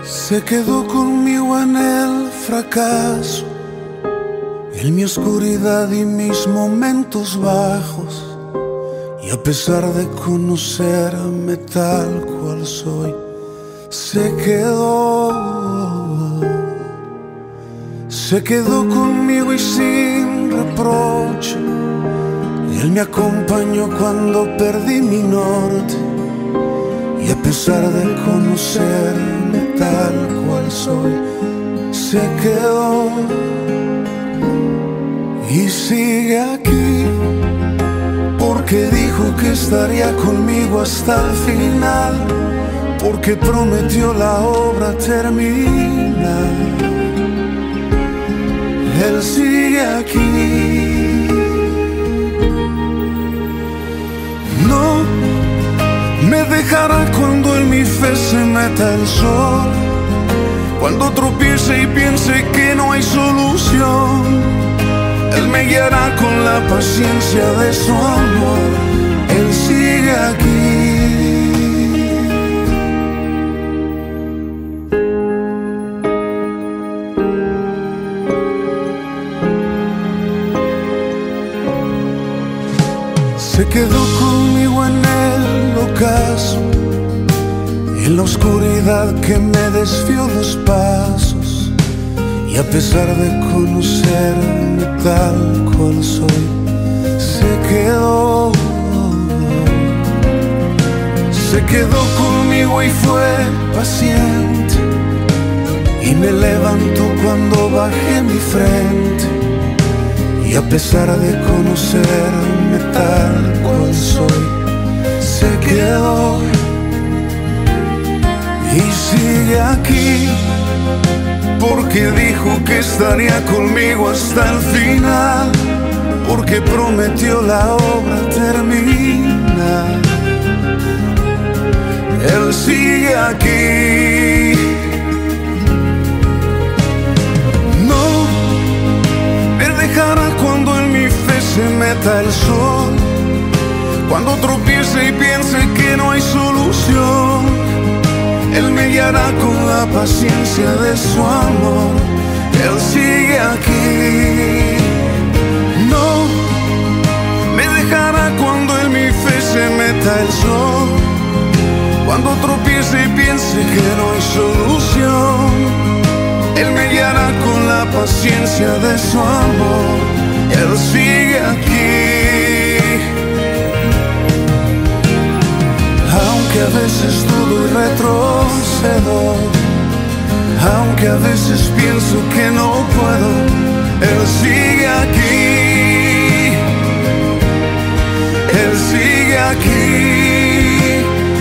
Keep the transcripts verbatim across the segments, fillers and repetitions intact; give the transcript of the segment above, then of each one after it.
Se quedó conmigo en el fracaso, en mi oscuridad y mis momentos bajos. Y a pesar de conocerme tal cual soy, se quedó. Se quedó conmigo y sin reproche. Él me acompañó cuando perdí mi norte. Y a pesar de conocerme tal cual soy, se quedó. Y sigue aquí, porque dijo que estaría conmigo hasta el final, porque prometió la obra terminar. Él sigue aquí. No me dejará cuando en mi fe se meta el sol, cuando tropiece y piense que no hay solución. Él me guiará con la paciencia de su amor. Él sigue aquí. Se quedó conmigo en el ocaso, en la oscuridad que me desvió los pasos. Y a pesar de conocerme tal cual soy, se quedó. Se quedó conmigo y fue paciente, y me levantó cuando bajé mi frente. Y a pesar de conocerme tal cual soy, se quedó. Y sigue aquí, porque dijo que estaría conmigo hasta el final, porque prometió la obra terminar. Él sigue aquí. No me dejará cuando en mi fe se meta el sol, cuando tropiece y piense que no hay solución. Él me guiará con la paciencia de su amor. Él sigue aquí. No me dejará cuando en mi fe se meta el sol, cuando tropiece y piense que no hay solución. Él me guiará con la paciencia de su amor. Él sigue aquí. Aunque a veces dudo y retrocedo, aunque a veces pienso que no puedo, Él sigue aquí. Él sigue aquí.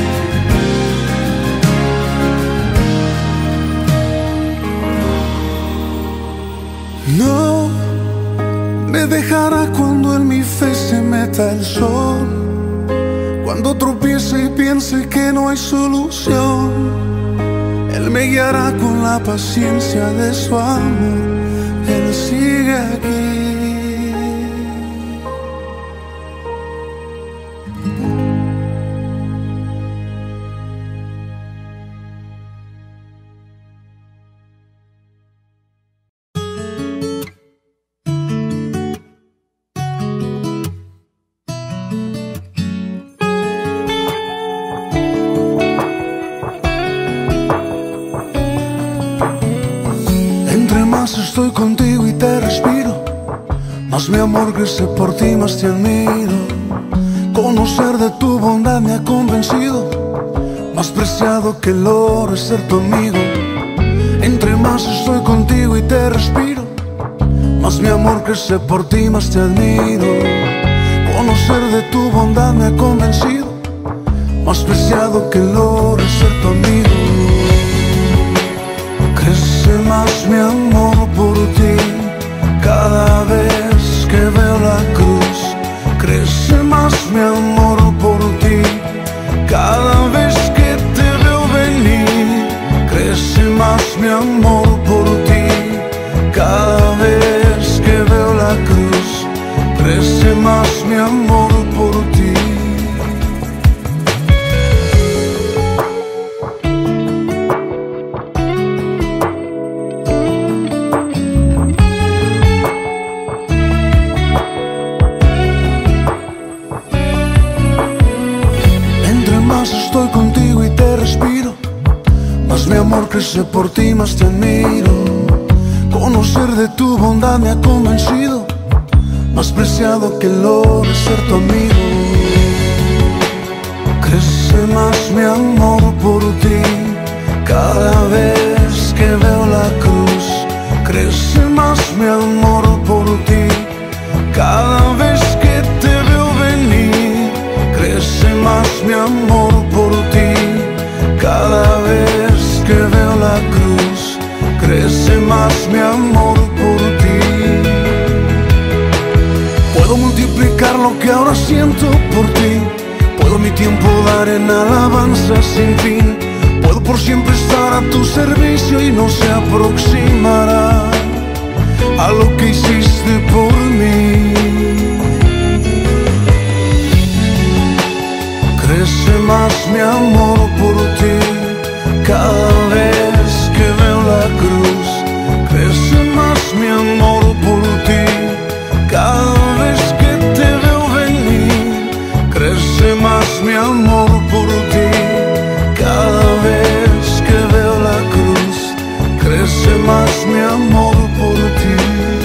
No me dejará cuando en mi fe se meta el sol, cuando tropiece y piense que no hay solución. Él me guiará con la paciencia de su amor. Él sigue aquí. Estoy contigo y te respiro, más mi amor crece por ti, más te admiro. Conocer de tu bondad me ha convencido, más preciado que el oro es ser tu amigo. Entre más estoy contigo y te respiro, más mi amor crece por ti, más te admiro. Conocer de tu bondad me ha convencido, más preciado que el oro es ser tu amigo. Crece más mi amor por ti, cada vez que veo la cruz. Crece más mi amor por ti, cada vez que te veo venir. Crece más mi amor por ti, cada vez que veo la cruz. Crece más mi amor por ti. Más mi amor crece por ti, más te admiro. Conocer de tu bondad me ha convencido, más preciado que el oro es ser tu amigo. Crece más mi amor por ti cada vez que veo la cruz. Crece más mi amor por ti cada vez que te veo venir. Crece más mi amor por ti cada vez que veo la cruz. Crece más mi amor por ti. Puedo multiplicar lo que ahora siento por ti. Puedo mi tiempo dar en alabanza sin fin. Puedo por siempre estar a tu servicio y no se aproximará a lo que hiciste por mí. Crece más mi amor por ti cada vez que veo la cruz. Crece más mi amor por ti cada vez que te veo venir. Crece más mi amor por ti cada vez que veo la cruz. Crece más mi amor por ti.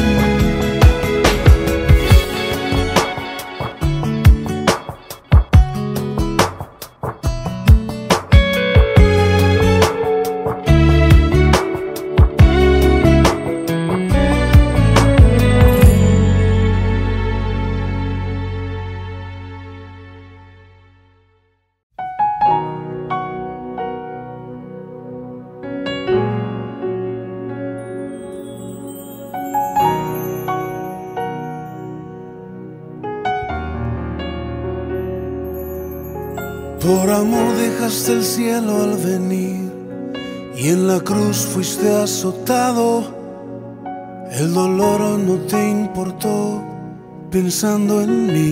Por amor dejaste el cielo al venir y en la cruz fuiste azotado. El dolor no te importó pensando en mí.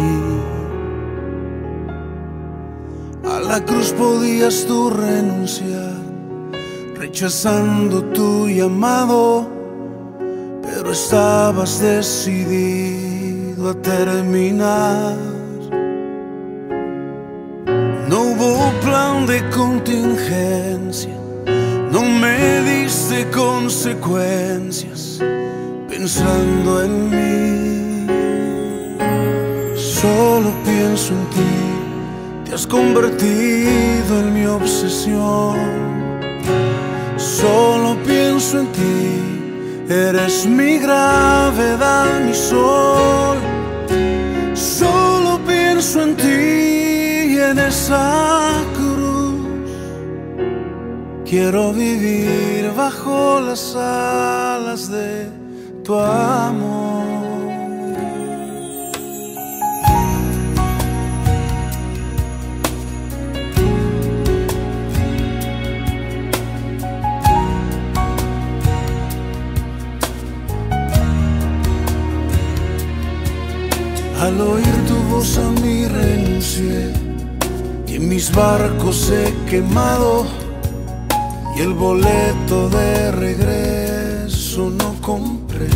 A la cruz podías tú renunciar, rechazando tu llamado, pero estabas decidido a terminar. No hubo plan de contingencia, no me diste consecuencias pensando en mí. Solo pienso en ti, te has convertido en mi obsesión. Solo pienso en ti, eres mi gravedad, mi sol. Solo pienso en ti. En esa cruz quiero vivir bajo las alas de tu amor. Al oír tu voz a mí renuncié, y en mis barcos he quemado, y el boleto de regreso no compré.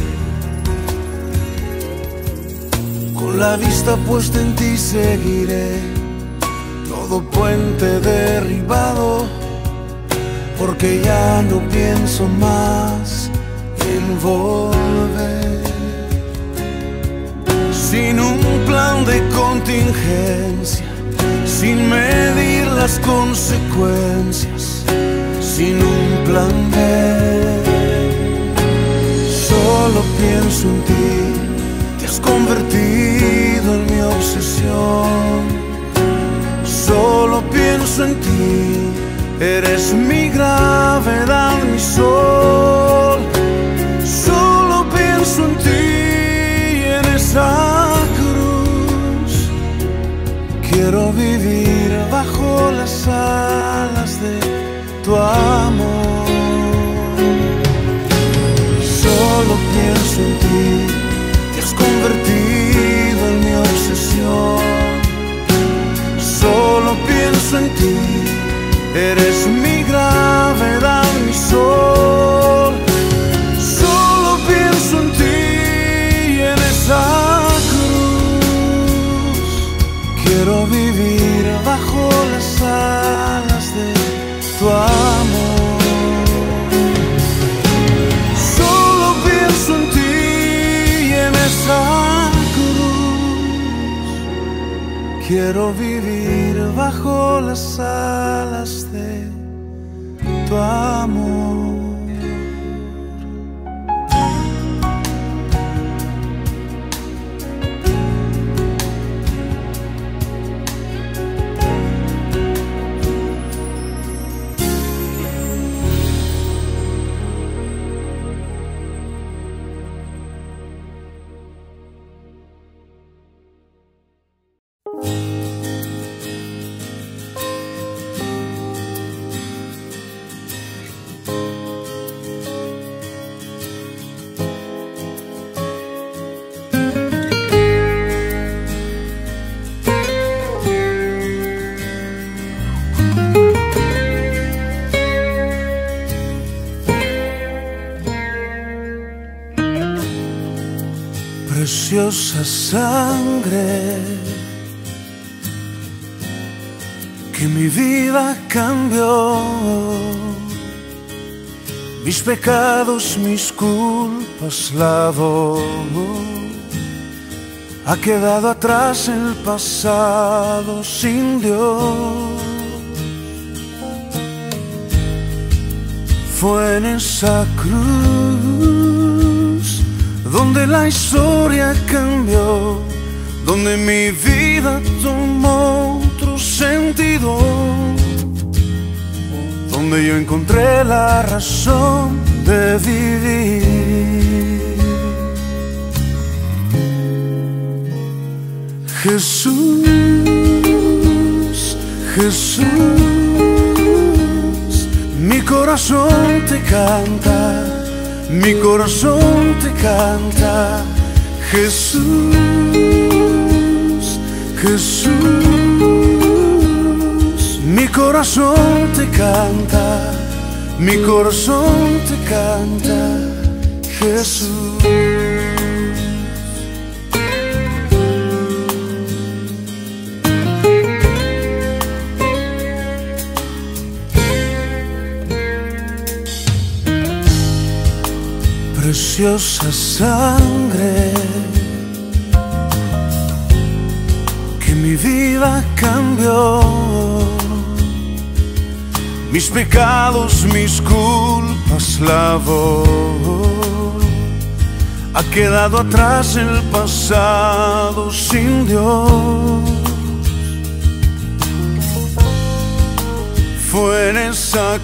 Con la vista puesta en ti seguiré, todo puente derribado, porque ya no pienso más en volver. Sin un plan de contingencia, sin medir las consecuencias, sin un plan B. Solo pienso en ti, te has convertido en mi obsesión. Solo pienso en ti, eres mi gravedad, mi sol. Solo pienso en ti y en esa cruz quiero vivir bajo las alas de tu amor. Solo pienso en ti, te has convertido en mi obsesión. Solo pienso en ti, eres mi gravedad, mi sol. Solo pienso en ti y en esa cruz quiero vivir bajo las alas de tu amor. Quiero vivir bajo las alas de tu amor. Preciosa sangre que mi vida cambió, mis pecados, mis culpas lavó. Ha quedado atrás el pasado sin Dios. Fue en esa cruz donde la historia cambió, donde mi vida tomó otro sentido, donde yo encontré la razón de vivir. Jesús, Jesús, mi corazón te canta, mi corazón te canta. Jesús, Jesús, mi corazón te canta, mi corazón te canta. Jesús. Preciosa sangre que mi vida cambió, mis pecados, mis culpas lavó. Ha quedado atrás el pasado sin Dios. Fue en esa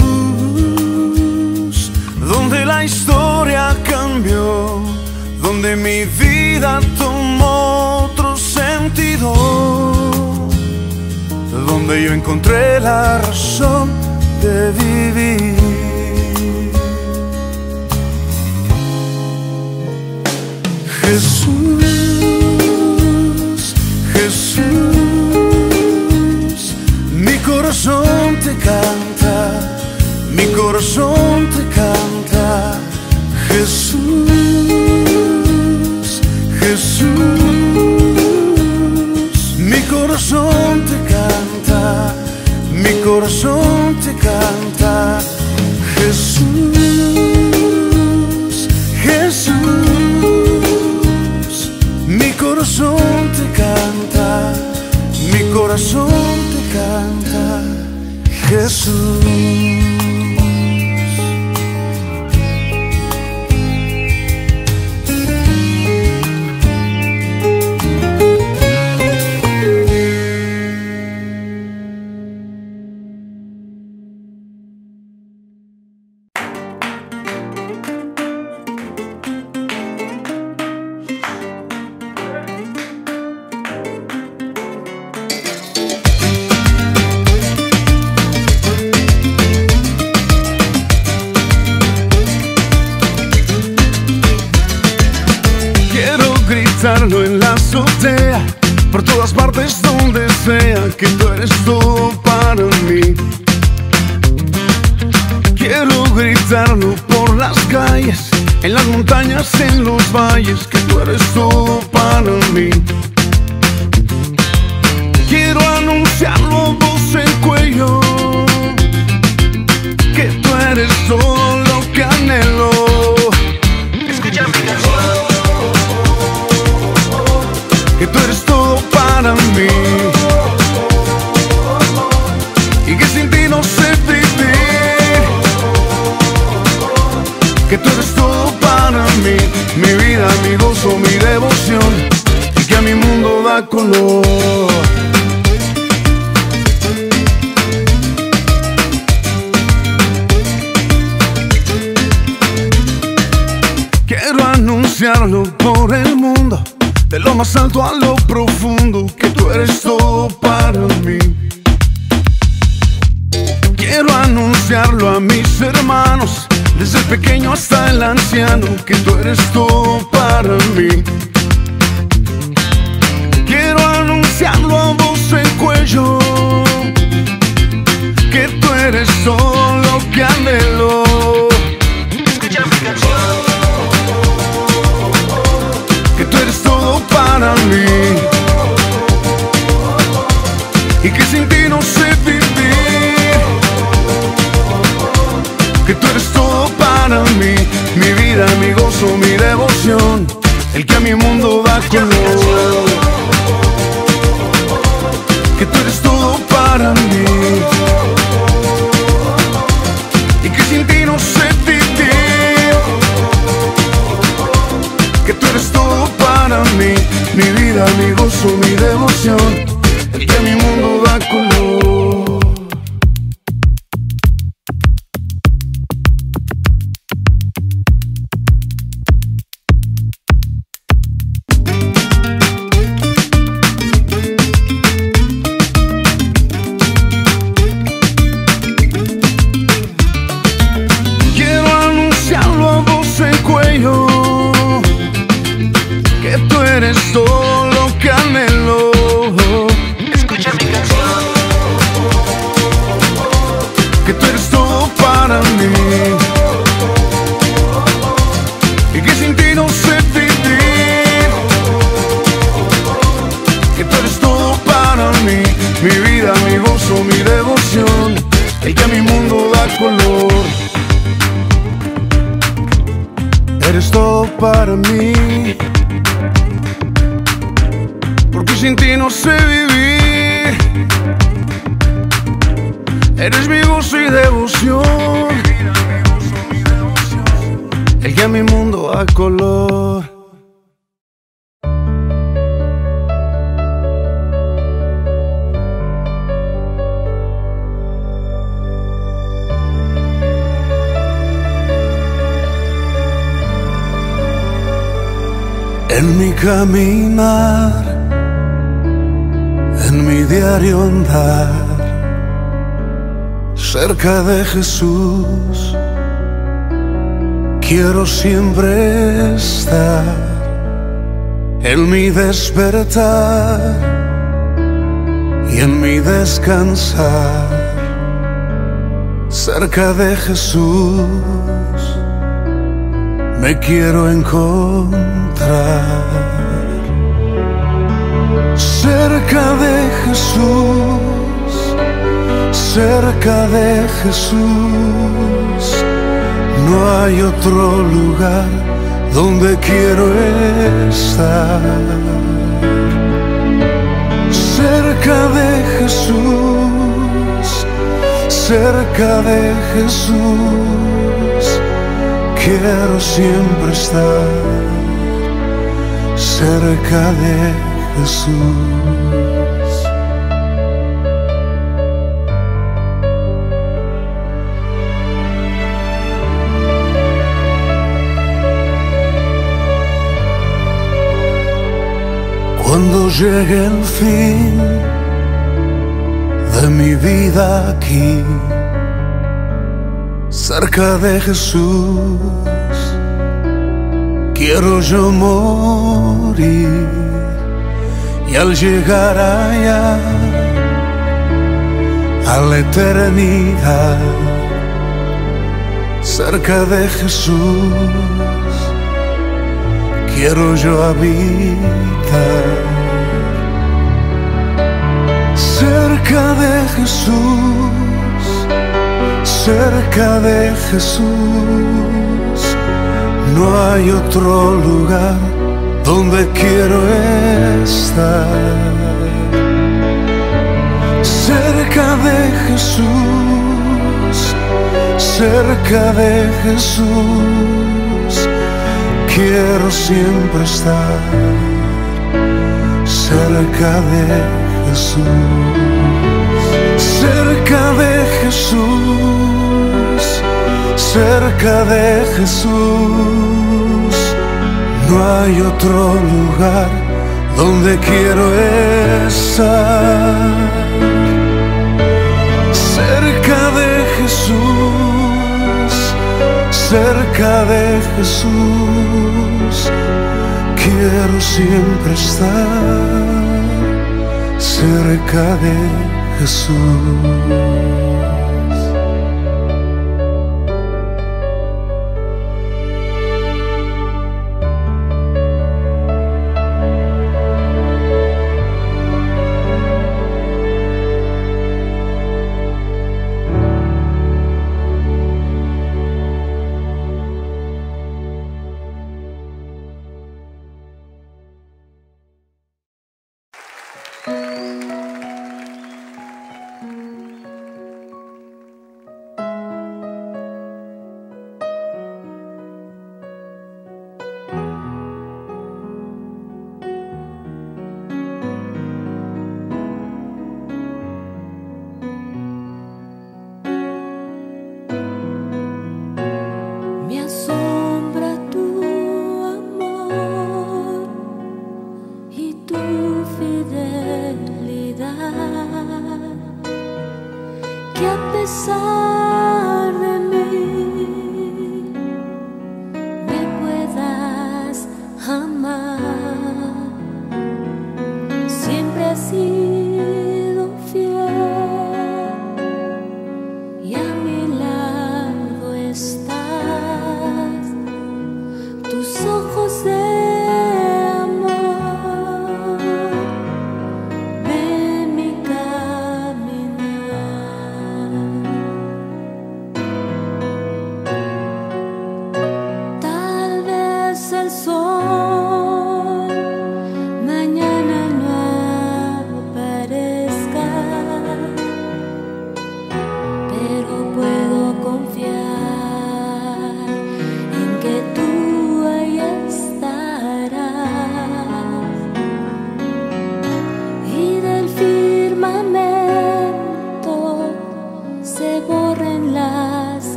cruz donde la historia cambió, donde mi vida tomó otro sentido, donde yo encontré la razón de vivir. Jesús, Jesús, mi corazón te canta, mi corazón te canta. Jesús, Jesús, mi corazón te canta, mi corazón te canta. Jesús, Jesús, mi corazón te canta, mi corazón te canta. Jesús. En la azotea, por todas partes donde sea, que tú eres todo para mí. Quiero gritarlo por las calles, en las montañas, en los valles, que tú eres todo para mí. Quiero anunciarlo a voz en cuello, que tú eres todo lo que anhelo. Escúchame, que tú eres todo para mí. color. Quiero anunciarlo por el mundo, de lo más alto a lo profundo, que tú eres todo para mí. Quiero anunciarlo a mis hermanos, desde el pequeño hasta el anciano, que tú eres todo para mí. Quiero anunciarlo a voz en cuello, que tú eres todo lo que anhelo. Escucha mi canción. Que tú eres todo para mí, y que sin ti no sé vivir. Que tú eres todo para mí, mi vida, mi gozo, mi devoción, el que a mi mundo da color. Que tú eres todo para mí, y que sin ti no sé vivir. Que tú eres todo para mí, mi vida, mi gozo, mi devoción, el que a mi mundo da color. Que tú eres todo lo que anhelo. Escucha mi canción. Que tú eres todo para mí, y que sin ti no sé vivir. Que tú eres todo para mí, mi vida, mi gozo, mi devoción, el que a mi mundo da color. Eres todo para mí, porque sin ti no sé vivir. Eres mi gozo y devoción, el que a mi mundo da color. En mi caminar, en mi diario andar, cerca de Jesús, quiero siempre estar. En mi despertar y en mi descansar, cerca de Jesús me quiero encontrar. Cerca de Jesús, cerca de Jesús, no hay otro lugar donde quiero estar. Cerca de Jesús, cerca de Jesús, quiero siempre estar. Cerca de Jesús. Cuando llegue el fin de mi vida aquí, cerca de Jesús, quiero yo morir. Y al llegar allá, a la eternidad, cerca de Jesús, quiero yo habitar. Cerca de Jesús, cerca de Jesús, no hay otro lugar donde quiero estar. Cerca de Jesús, cerca de Jesús, quiero siempre estar. Cerca cerca de Jesús, cerca de Jesús, cerca de Jesús. No hay otro lugar donde quiero estar. Cerca de Jesús, cerca de Jesús, quiero siempre estar cerca de Jesús.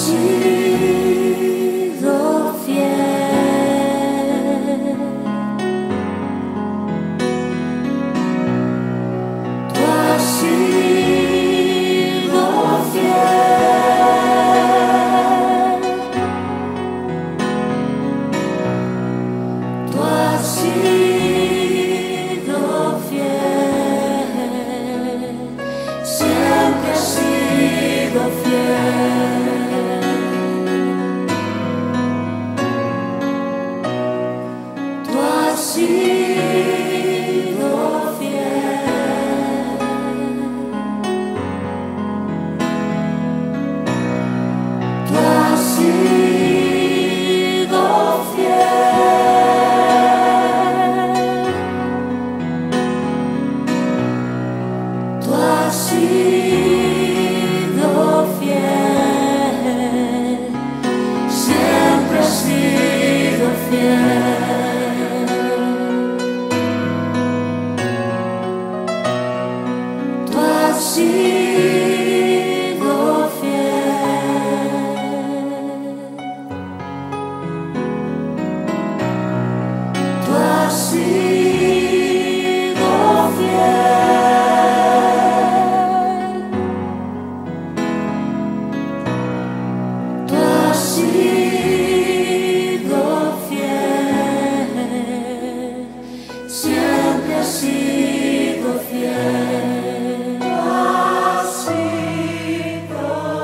sido fiel. Tú has sido fiel. Tú has sido fiel. Siempre has sido fiel. Tú has sido fiel. Tú has sido fiel. Tú has sido fiel. Siempre has sido fiel. Tú has sido fiel. Tú has sido fiel. Tú has sido fiel. Siempre has sido fiel. Tú has sido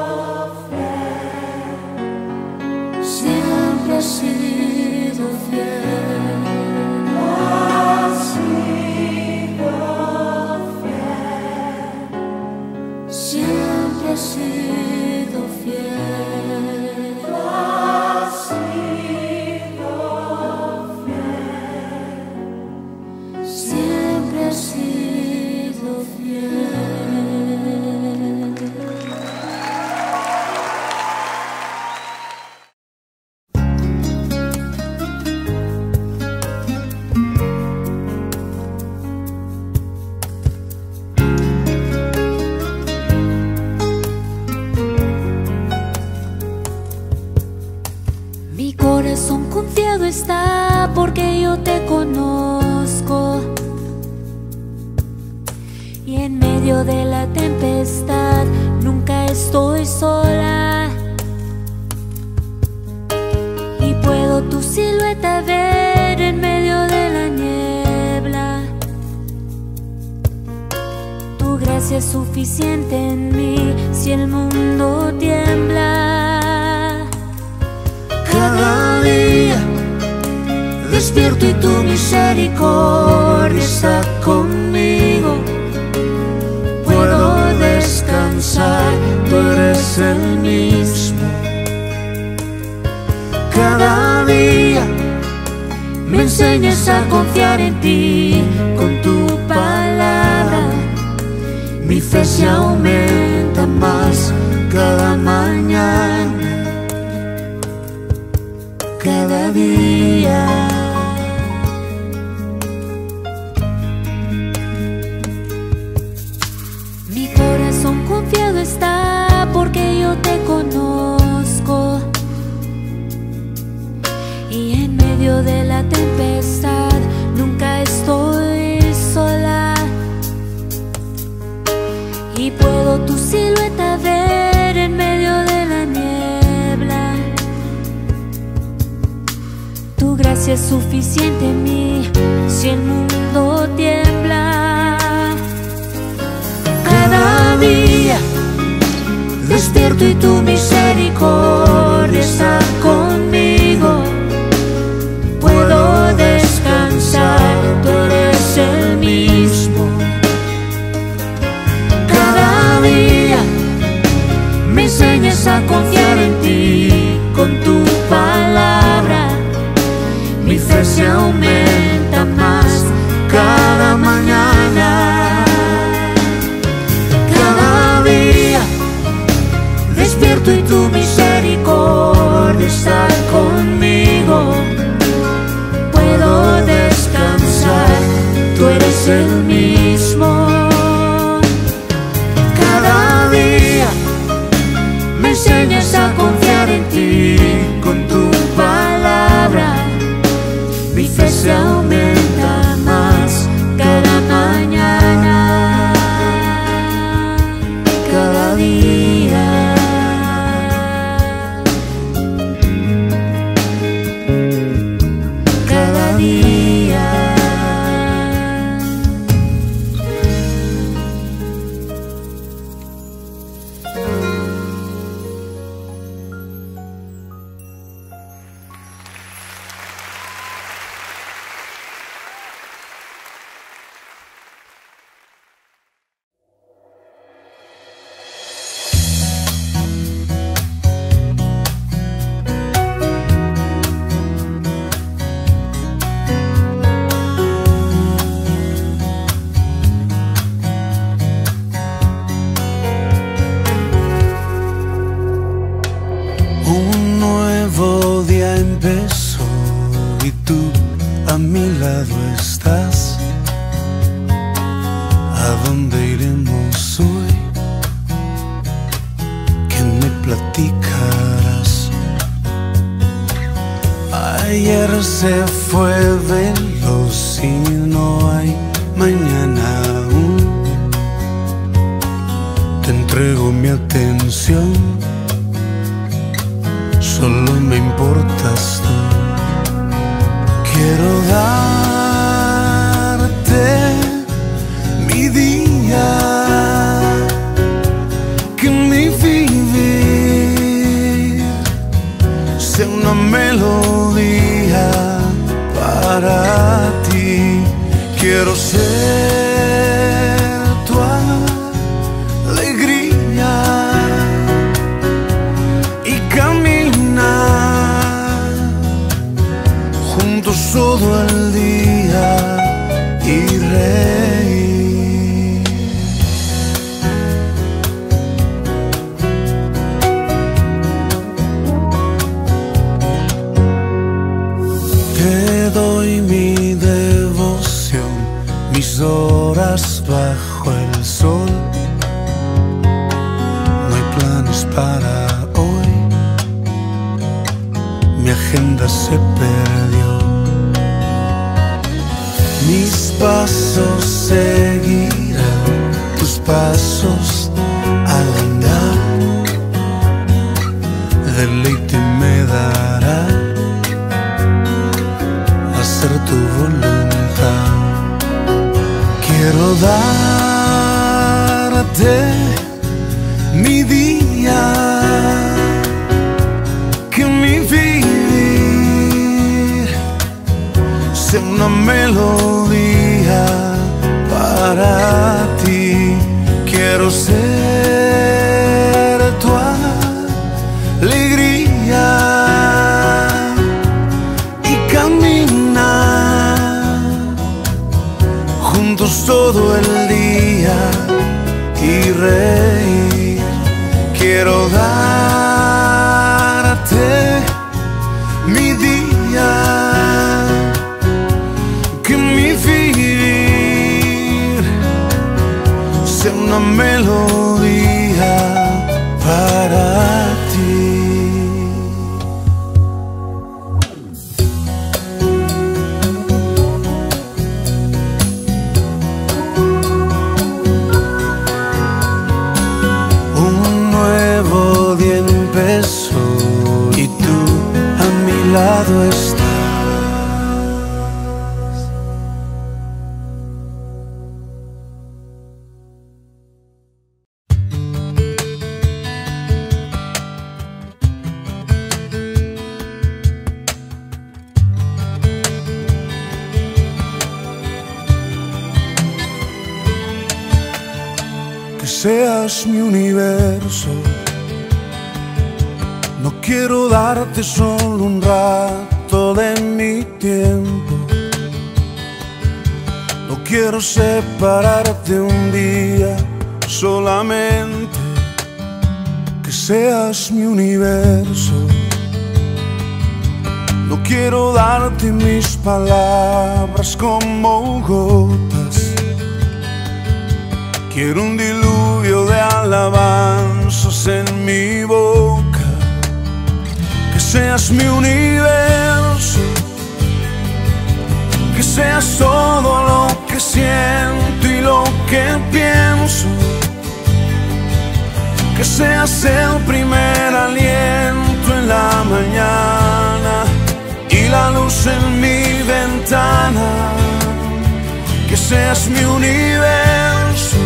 fiel. Siempre has sido fiel. Tú has sido fiel. Siempre has sido fiel. Tú has sido fiel. Siempre has sido fiel. Mi corazón confiado está porque yo te conozco. Y en medio de la tempestad nunca estoy sola. Y puedo tu silueta ver en medio de la niebla. Tu gracia es suficiente en mí si el mundo tiembla. Cada día despierto y tu misericordia está conmigo. Puedo descansar, tú eres el mismo. Cada día me enseñas a confiar en ti con tu palabra. Mi fe se aumenta más cada mañana, cada día. Mi corazón confiado está porque yo te conozco. Y en medio de la tempestad nunca estoy sola. Y puedo tu silueta ver en medio de la niebla. Tu gracia es suficiente en mí si el mundo tiembla. Cada día despierto y tu misericordia está conmigo. Puedo descansar, tú eres el mismo. Cada día me enseñas a confiar en ti con tu palabra. Mi fe se aumenta más cada mañana. Cada día despierto y tu misericordia Un nuevo día empezó y tú a mi lado estás. ¿A dónde iremos hoy? ¿Qué me platicarás? Ayer se fue veloz y no hay mañana aún. Te entrego mi atención, solo me importas tú. Quiero darte mi día, que mi vivir sea una melodía para ti. Quiero ser tu alegría y caminar juntos todo el día y reír. Te doy mi devoción, mis horas bajo el sol. No hay planes para hoy, mi agenda se perdió. Mis pasos seguirán tus pasos al andar. Deleite me dará hacer tu voluntad. Quiero darte mi día, que mi vivir sea una melodía para ti. Quiero ser tu alegría y caminar juntos todo el día y reír. Quiero darte mi día, que mi vivir sea una melodía para ti. Un nuevo día empezó y tú a mi lado estás. Que seas mi universo. No quiero darte solo un rato de mi tiempo. No quiero separarte un día solamente. Que seas mi universo. No quiero darte mis palabras como gotas. Quiero un diluvio de alabanzas en mi boca. Que seas mi universo, que seas todo lo que siento y lo que pienso. Que seas el primer aliento en la mañana y la luz en mi ventana. Que seas mi universo,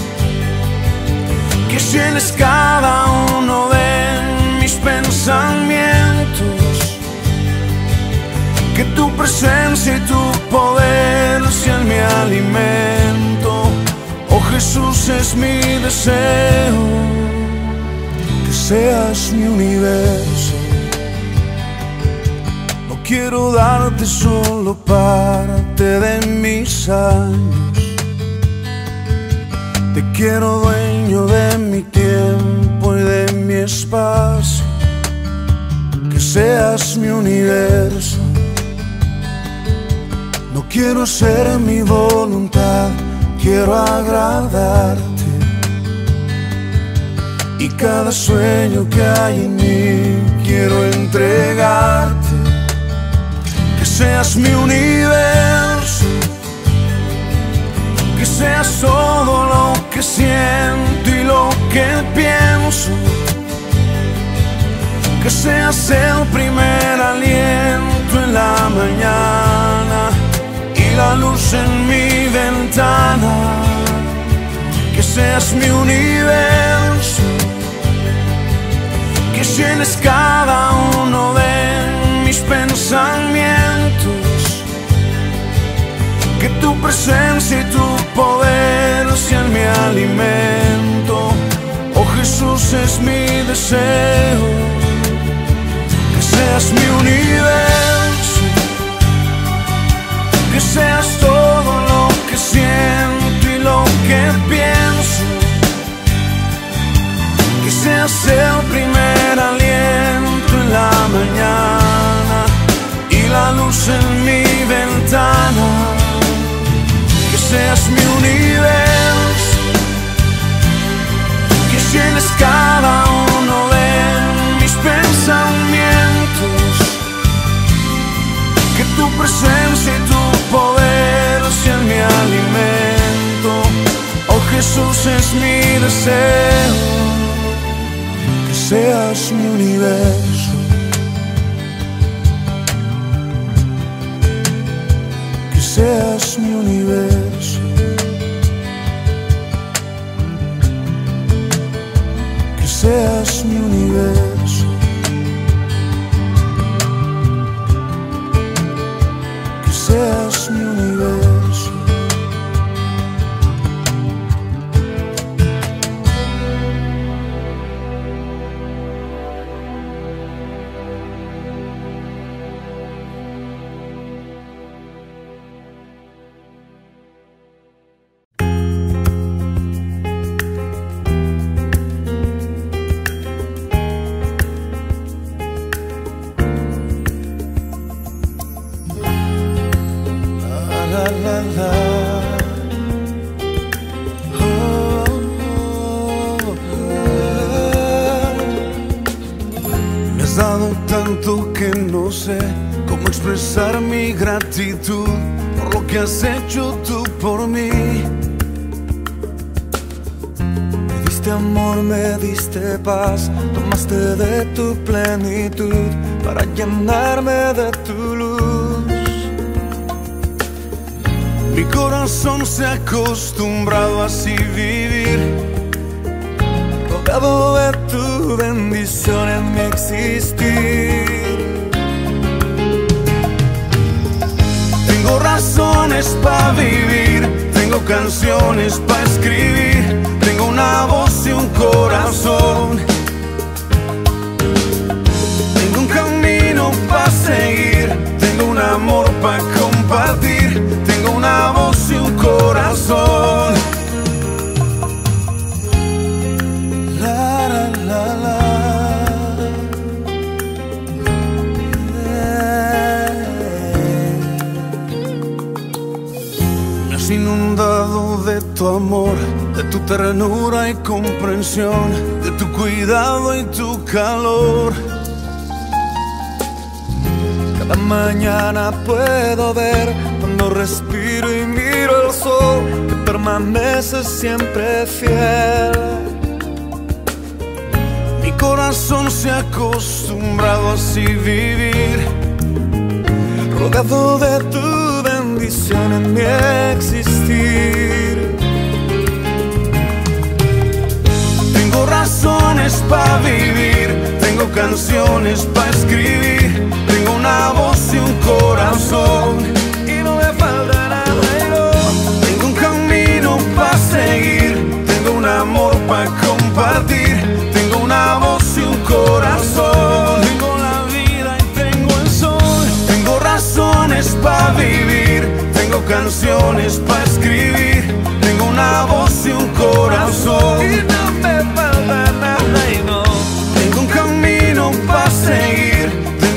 que llenes cada uno de mis pensamientos. Que tu presencia y tu poder sean mi alimento. Oh Jesús, es mi deseo, que seas mi universo. No quiero darte solo parte de mis años. Te quiero dueño de mi tiempo y de mi espacio. seas mi universo. No quiero hacer mi voluntad, quiero agradarte. Y cada sueño que hay en mí quiero entregarte. Que seas mi universo, que seas todo lo que siento y lo que pienso. Que seas el primer aliento en la mañana y la luz en mi ventana. Que seas mi universo, que llenes cada uno de mis pensamientos. Que tu presencia y tu poder sean mi alimento. Oh Jesús, es mi deseo. Que seas mi universo, que seas todo lo que siento y lo que pienso. Que seas el primer aliento en la mañana y la luz en mi ventana. Que seas mi universo, que llenes cada uno de mis pensamientos. Que tu presencia y tu poder sean mi alimento. Oh Jesús, es mi deseo. Que seas mi universo, que seas mi universo, que seas mi universo, que seas mi universo. Me has dado tanto que no sé cómo expresar mi gratitud por lo que has hecho tú por mí. Me diste amor, me diste paz, tomaste de tu plenitud para llenarme de tu luz. Mi corazón se ha acostumbrado a así vivir, rodeado de tu bendición en mi existir. Tengo razones para vivir, tengo canciones para escribir, tengo una voz y un corazón. Tengo un camino para seguir, tengo un amor para compartir, tengo una voz y un corazón. La, la, la, la. Me has inundado de tu amor, de tu ternura y comprensión, de tu cuidado y tu calor. Cada mañana puedo ver, cuando respiro y miro el sol, que permaneces siempre fiel. Mi corazón se ha acostumbrado a así vivir, rodeado de tu bendición en mi existir. Tengo razones para vivir, tengo canciones para escribir, tengo una voz y un corazón, y no me falta nada, no. Tengo un camino para seguir, tengo un amor para compartir, tengo una voz y un corazón. Tengo la vida y tengo el sol, tengo razones para vivir, tengo canciones para escribir, tengo una voz y un corazón, y no me falta nada, y no. Tengo un camino para seguir, tengo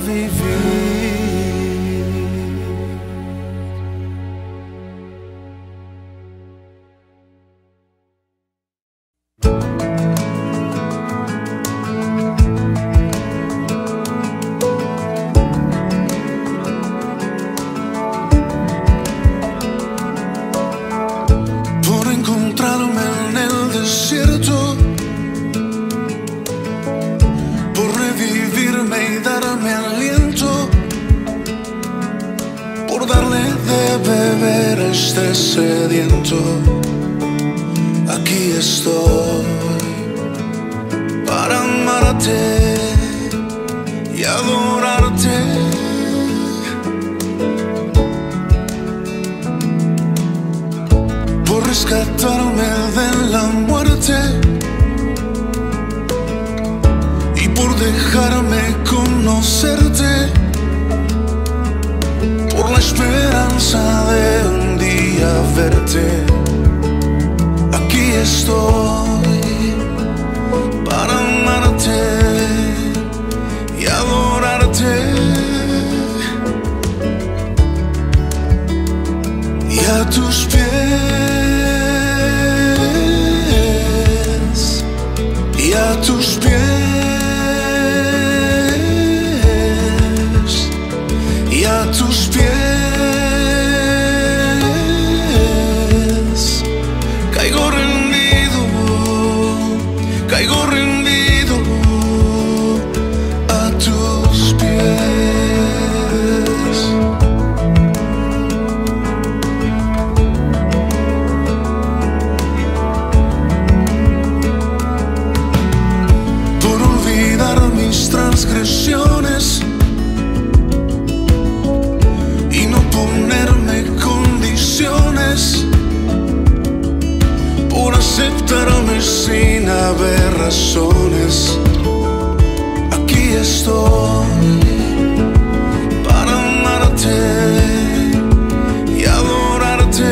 vivir. Por encontrarme en el desierto, por revivirme y darme aliento, por darle de beber a este sediento. Aquí estoy para amarte y adorarte. Por rescatarme de la muerte y por dejarme conocerte, por la esperanza de un día verte. Aquí estoy para amarte y adorarte. Y a tus pies, y a tus pies, y a tus pies, caigo rendido, caigo rendido a tus pies. Por olvidar mis transgresiones y no ponerme condiciones, por aceptarme sin haber razones. Aquí estoy para amarte y adorarte.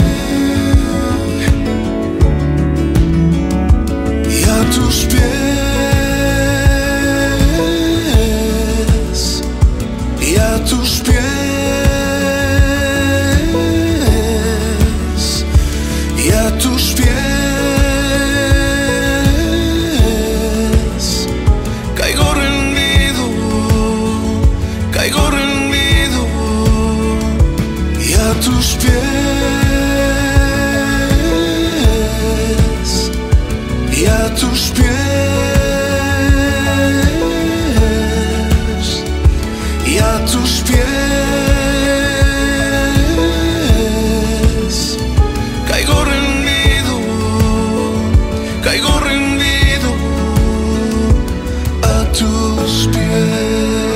Y a tus pies, y a tus pies, y a tus pies, caigo rendido, caigo rendido. Y a tus pies, y a tus pies, y a tus pies, caigo rendido, caigo rendido a tus pies.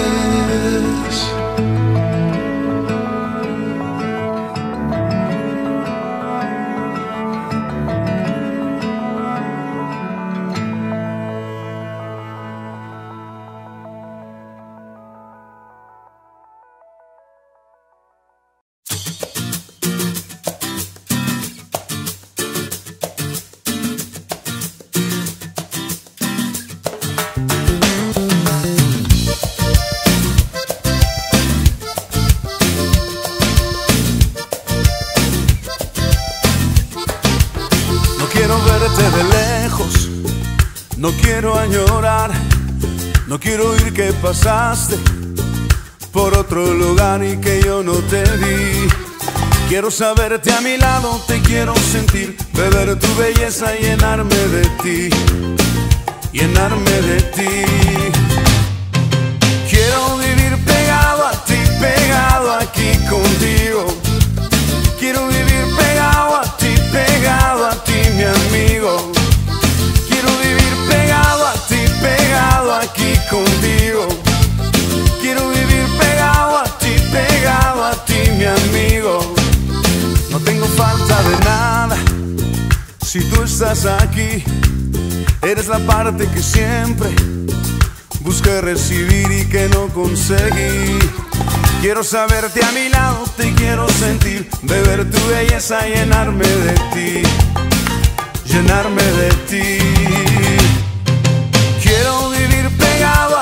No quiero verte de lejos, no quiero añorar, no quiero oír que pasaste por otro lugar y que yo no te vi. Quiero saberte a mi lado, te quiero sentir, beber tu belleza y llenarme de ti, llenarme de ti. Quiero vivir pegado a ti, pegado aquí contigo. Quiero vivir pegado a ti, pegado a ti, mi amigo. Quiero vivir pegado a ti, pegado aquí contigo. Quiero vivir pegado a ti, pegado a ti, mi amigo. No tengo falta de nada si tú estás aquí. Eres la parte que siempre busqué recibir y que no conseguí. Quiero saberte a mi lado, te quiero sentir, beber tu belleza, llenarme de ti, llenarme de ti. Quiero vivir pegado